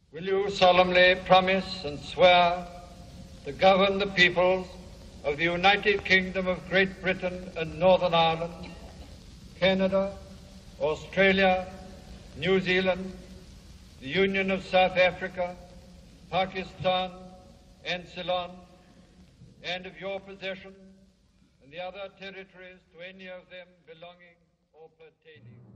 Will you solemnly promise and swear to govern the peoples of the United Kingdom of Great Britain and Northern Ireland, Canada, Australia, New Zealand, the Union of South Africa, Pakistan and Ceylon, and of your possession and the other territories to any of them belonging or pertaining?